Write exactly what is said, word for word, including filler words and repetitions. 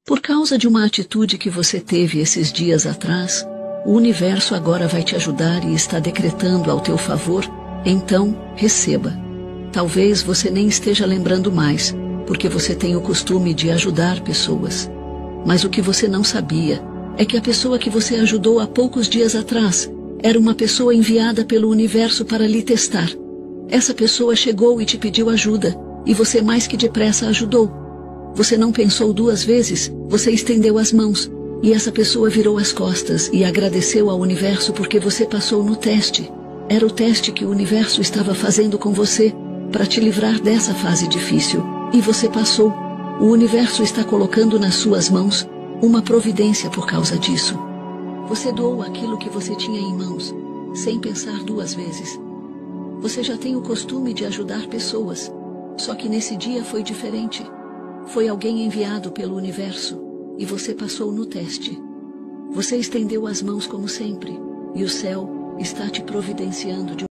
Por causa de uma atitude que você teve esses dias atrás, o universo agora vai te ajudar e está decretando ao teu favor, então receba. Talvez você nem esteja lembrando mais, porque você tem o costume de ajudar pessoas. Mas o que você não sabia é que a pessoa que você ajudou há poucos dias atrás era uma pessoa enviada pelo universo para lhe testar. Essa pessoa chegou e te pediu ajuda, e você mais que depressa ajudou. Você não pensou duas vezes, você estendeu as mãos, e essa pessoa virou as costas e agradeceu ao universo porque você passou no teste. Era o teste que o universo estava fazendo com você, para te livrar dessa fase difícil, e você passou. O universo está colocando nas suas mãos uma providência por causa disso. Você doou aquilo que você tinha em mãos, sem pensar duas vezes. Você já tem o costume de ajudar pessoas, só que nesse dia foi diferente. Foi alguém enviado pelo universo, e você passou no teste. Você estendeu as mãos como sempre, e o céu está te providenciando de